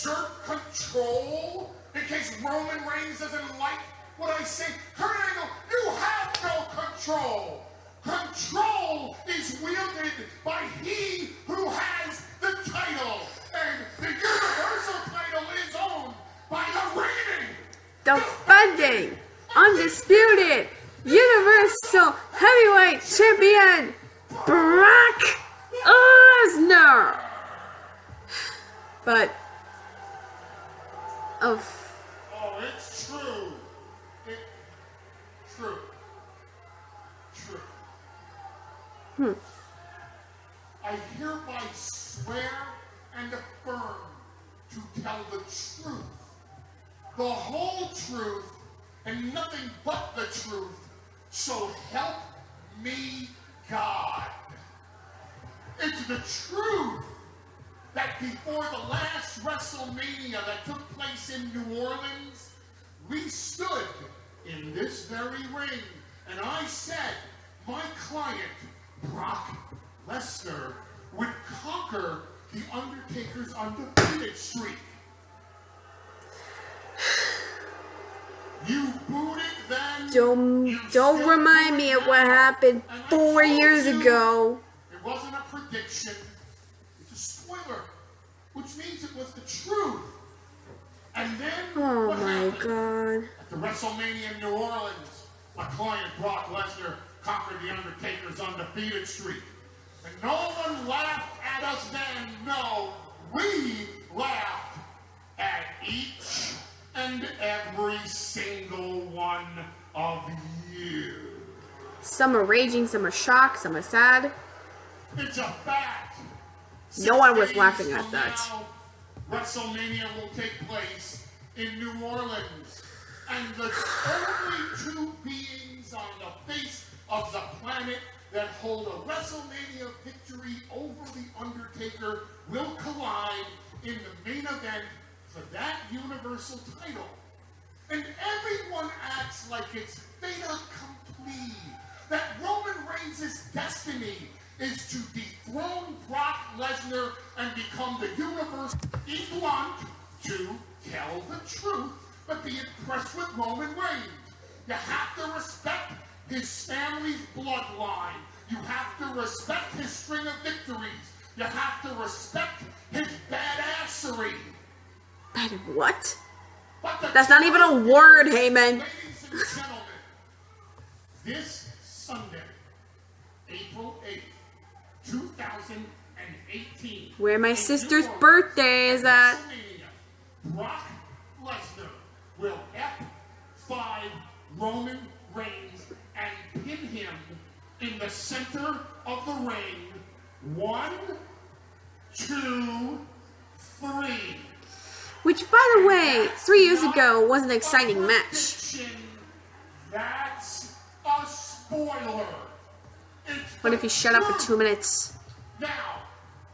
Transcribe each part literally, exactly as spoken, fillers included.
exert control in case Roman Reigns doesn't like what I say. Kurt Angle, you have no control. Control is wielded by he who has the title. And the Universal title is owned by the reigning, defending, undisputed, Universal Heavyweight Champion, Brock Lesnar. But, of... Oh, it's true. It's true. True. Hmm. I hereby swear and affirm to tell the truth, the whole truth, and nothing but the truth, so help me God. It's the truth that before the last WrestleMania that took place in New Orleans, we stood in this very ring, and I said my client, Brock Lesnar, would conquer The Undertaker's undefeated streak. You booed it then. Don't, don't remind me of what happened four years ago. It wasn't a prediction. It's a spoiler, which means it was the truth. And then, oh what my happened? God. At the WrestleMania in New Orleans, my client Brock Lesnar conquered The Undertaker's undefeated streak. And no one laughed at us then. No, we laughed at each and every single one of you. Some are raging, some are shocked, some are sad. It's a fact. No one was Six laughing days at from that. now, WrestleMania will take place in New Orleans. And the only two beings on the face of the planet that hold a WrestleMania victory over The Undertaker will collide in the main event for that Universal title. And everyone acts like it's fait accompli, that Roman Reigns' destiny is to dethrone Brock Lesnar and become the Universal. Be blunt, to tell the truth, but be impressed with Roman Reigns. You have to respect his family's bloodline. You have to respect his string of victories. You have to respect his badassery. Bad what? But That's not even a word, Heyman. Ladies and gentlemen, this Sunday, April eighth, two thousand eighteen. Where my sister's birthday is at. Brock Lesnar will F five Roman Reigns and pin him in the center of the ring. One, two, three. Which, by the way, three years ago was an exciting match. That's a spoiler. It's What if you shut up for two minutes? Now,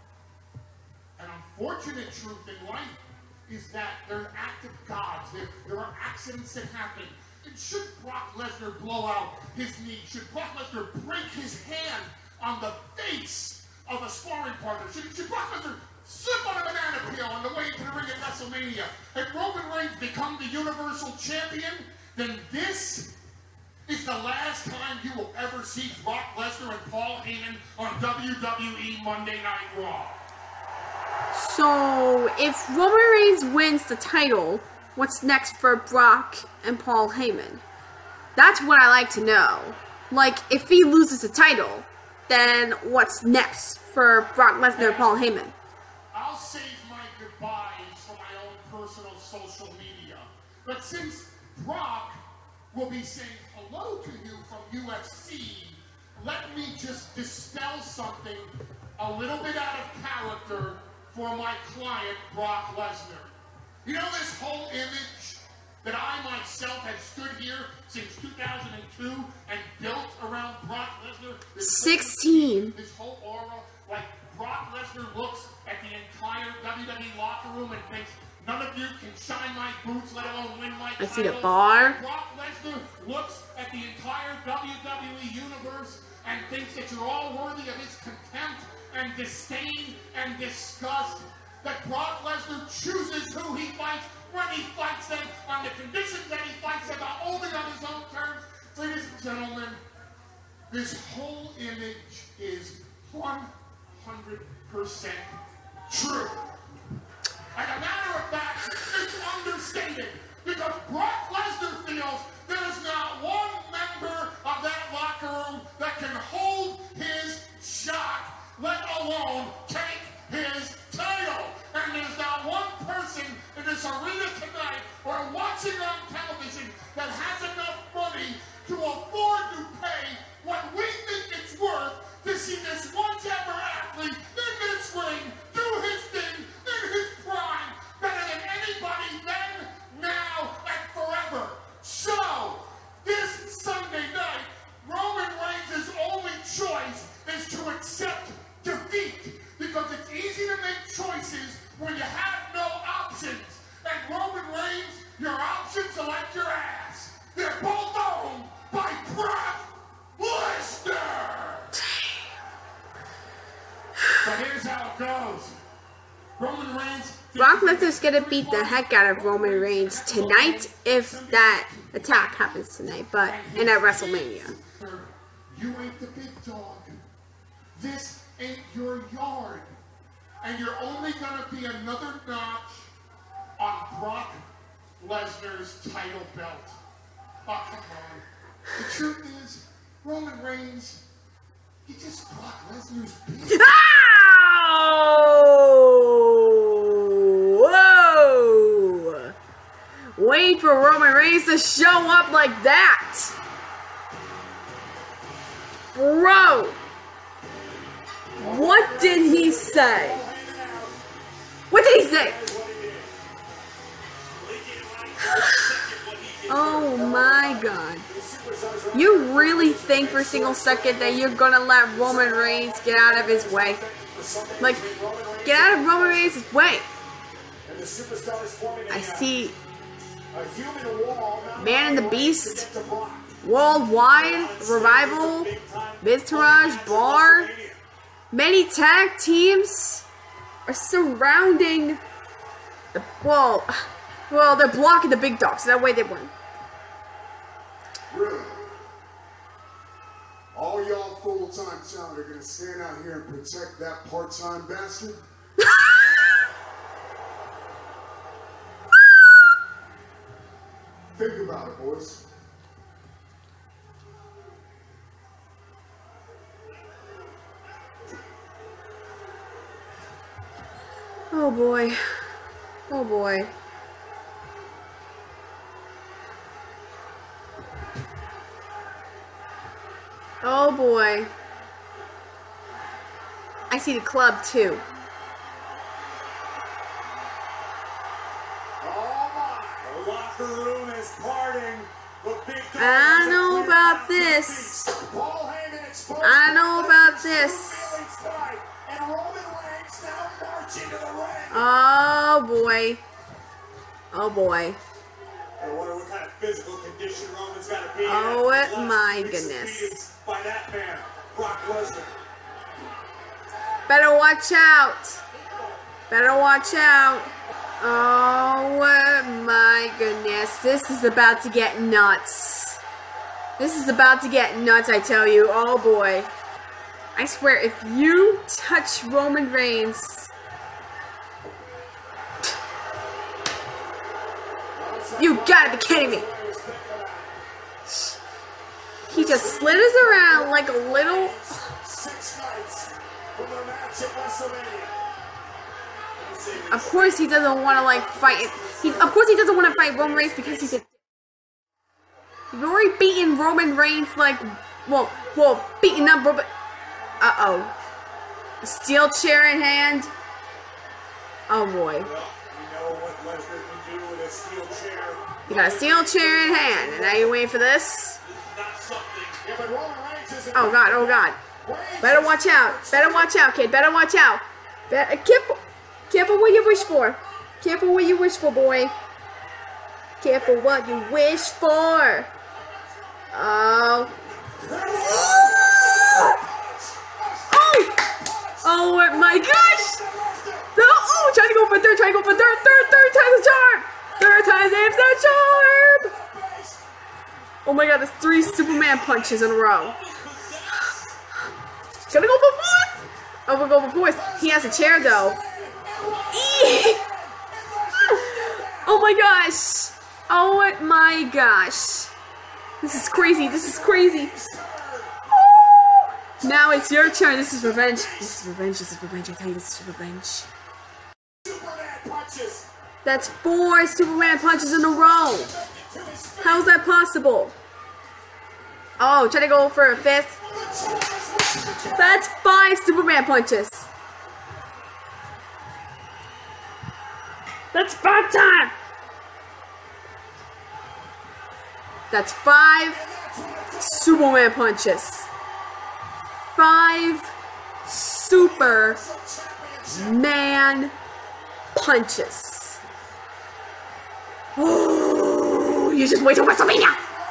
an unfortunate truth in life is that there are active gods. There, there are accidents that happen. And should Brock Lesnar blow out his knee, should Brock Lesnar break his hand on the face of a sparring partner, should, should Brock Lesnar slip on a banana peel on the way to the ring at WrestleMania, and Roman Reigns become the Universal Champion, then this is the last time you will ever see Brock Lesnar and Paul Heyman on W W E Monday Night Raw. So, if Roman Reigns wins the title, what's next for Brock and Paul Heyman? That's what I like to know. Like, if he loses the title, then what's next for Brock Lesnar and Paul Heyman? I'll save my goodbyes for my own personal social media. But since Brock will be saying hello to you from U F C, let me just dispel something a little bit out of character for my client, Brock Lesnar. You know this whole image that I myself have stood here since two thousand two and built around Brock Lesnar? This sixteen. Whole, this whole aura, like Brock Lesnar looks at the entire W W E locker room and thinks, none of you can shine my boots, let alone win my title. I see the bar. Brock Lesnar looks at the entire W W E universe and thinks that you're all worthy of his contempt and disdain and disgust. that Brock Lesnar chooses who he fights, when he fights them, on the conditions that he fights them, not only on his own terms. Ladies and gentlemen, this whole image is one hundred percent true. As a matter of fact, it's understated because Brock Lesnar feels there's not one member of that locker room that can hold his shot, let alone take his title. And there's not one person in this arena tonight or watching on television that has enough money to afford to pay what we think it's worth to see this once-ever athlete in this ring do his thing in his prime better than anybody then, now, and forever. So, this Sunday night, Roman Reigns' only choice is to accept defeat because it's easy to make choices when you have no options. And Roman Reigns, your options are like your ass. They're both owned by Brock Lesnar. But here's how it goes. Roman Reigns. Brock Lesnar's gonna beat the heck out of Roman Reigns tonight if that attack happens tonight, but and at WrestleMania. You ain't the big dog. This ain't your yard. And you're only gonna be another notch on Brock Lesnar's title belt. Oh, come on. The truth is, Roman Reigns, he just Brock Lesnar's beat. Whoa! Wait for Roman Reigns to show up like that! Bro! What did he say? What did he say? Oh my god. You really think for a single second that you're gonna let Roman Reigns get out of his way? Like, get out of Roman Reigns' way. I see Man and the Beast, Worldwide, Revival, Miztourage, Bar. Many tag teams are surrounding the, well, well, they're blocking the big dogs, so that way they win. Really? All y'all full-time talent are gonna stand out here and protect that part-time bastard? Think about it, boys. Oh boy. Oh boy. Oh boy. I see the club too. Oh my, the locker room is parting. The big I know about this. Paul Heyman exposed I know about this. fight, and Roman Reigns now marching to the ring. Oh boy. Oh boy. I wonder what kind of physical condition Roman's got to be in. Oh Last my week's goodness. beatings by that man, Brock Lesnar. Better watch out. Better watch out. Oh my goodness. This is about to get nuts. This is about to get nuts, I tell you. Oh boy. I swear, if you touch Roman Reigns, you gotta be kidding me. He just slithers around like a little... Six nights from their match at WrestleMania. Of course he doesn't want to like fight. He, of course he doesn't want to fight Roman Reigns because he's a... He's already beaten Roman Reigns like... Well, well, beating up Roman... Uh-oh. A steel chair in hand. Oh boy. Well, we know what Lesnar can do with a steel chair. You got a steel chair in hand, and now you're waiting for this? Oh god, oh god. Better watch out. Better watch out, kid. Better watch out. Better, careful. Careful what you wish for. Careful what you wish for, boy. Careful what you wish for. Oh. Oh! Oh my gosh! The, oh Woo! Trying to go for third, trying to go for third, third, third time's the charm! Third time's aims the charm! Oh my god, there's three Superman punches in a row. Gonna go for fourth! Oh, we'll go for fourth. He has a chair though. Eee! Oh my gosh! Oh my gosh! This is crazy, this is crazy! Oh! Now it's your turn, this is revenge. This is revenge, this is revenge, I tell you, this is revenge. Superman punches. That's four Superman punches in a row! How's that possible? Oh, try to go for a fifth. That's five Superman punches! That's five time! That's five Superman punches. Five Superman punches. Oh, you just wait till WrestleMania!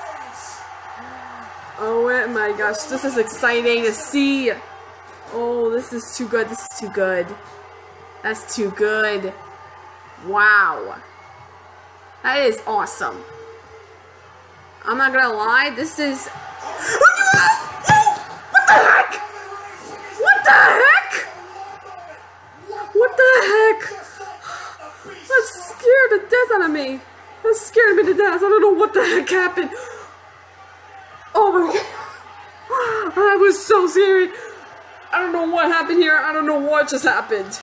Oh my gosh, this is exciting to see. Oh, this is too good, this is too good. That's too good. Wow. That is awesome. I'm not gonna lie, this is... What the heck? What the heck? What the heck? That scared the death out of me. That scared me to death. I don't know what the heck happened. Oh my god. I was so scared. I don't know what happened here. I don't know what just happened.